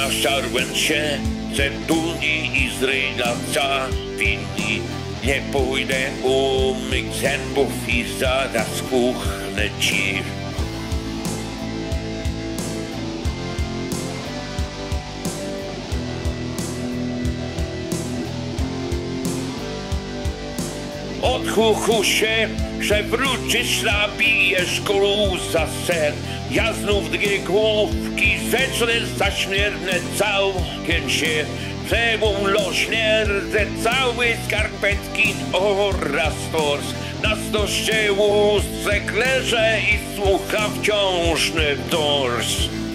Nażarłem się cebuli i zryla winni. Nie pójdę umyć zębów i zaraz kuchnę ci. Od chuchu się przewrócisz, nabijesz gruza sen. Ja znów dwie główki zecznę zaśmiernę całkiem się. Przemulą śmierdzę cały skarpetki oraz tors. Na stosie łóżek leżę i słucham wciąż dors.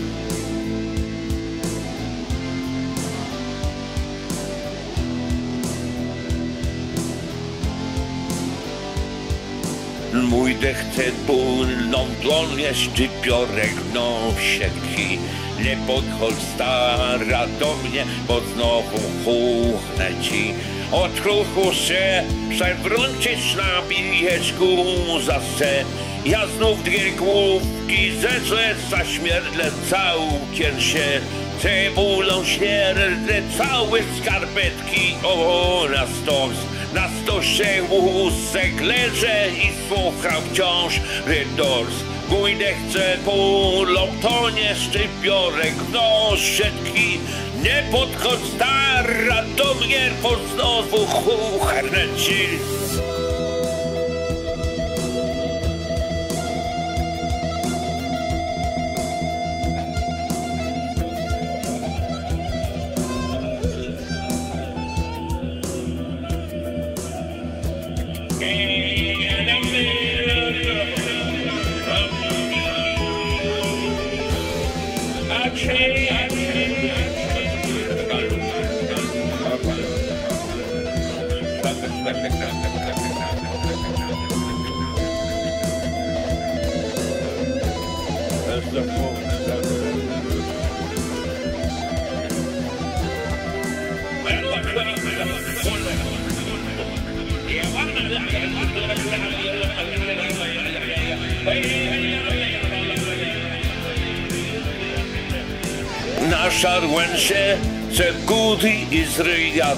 Mój dech cebulną dłoń jest szczypiorek w nosie tkwi. Nie podchodź stara do mnie, bo znowu chuchnę ci. Od ruchu się przewrócisz, nabijesz guza se. Ja znów dwie główki zeżrę, zaśmierdlę całkiem się. Cebulą śmierdzę całe skarpetki oraz tors. Na stosie łóżek leżę i słucham wciąż dors. Mój dech cebulą tonie, szczypiorek w nosie tkwi. Nie podchodź stara do mnie, bo znowu chuchnę ci. Nażarłem się cebuli i zryja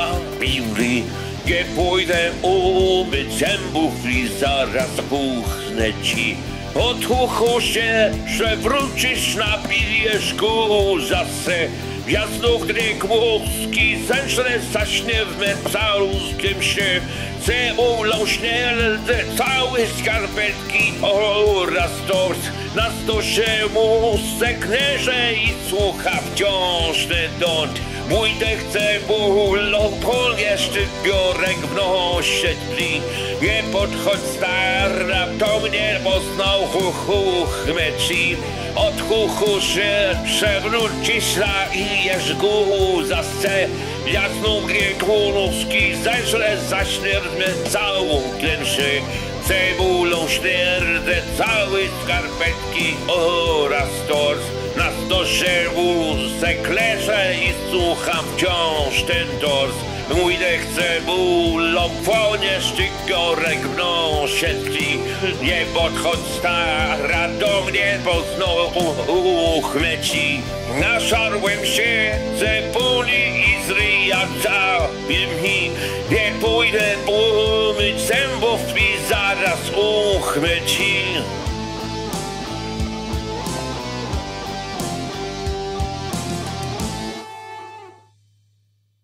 winni. Nie pójdę umyć zębów i zaraz kuchnę ci. Od chuchu się przewrócisz, nabijesz guza se. Ja znów dwie główki zeżrę, zaśniewmy całkiem się. Cebulą śmierdzę całe skarpetki oraz tors. Na stosie łóżek leżę i słucha wciąż dąd. Mój dech cebulą polnie, szczypiorek w nosie tkwi. Nie podchodź stara do mnie, bo znowu chuchnę ci. Od chuchu się przewrócisz, nabijesz guza se. Ja znów dwie główki zeżrę, zaśmierdlę całkiem się. Cebulą śmierdzę całe skarpetki oraz tors. Na stosie łóżek leżę i słucham wciąż dors. Mój dech cebulą płonie, szczypiorek w nosie tkwi. Nie podchodź stara do mnie, bo znowu uchnę ci. Nażarłem się cebuli i zryja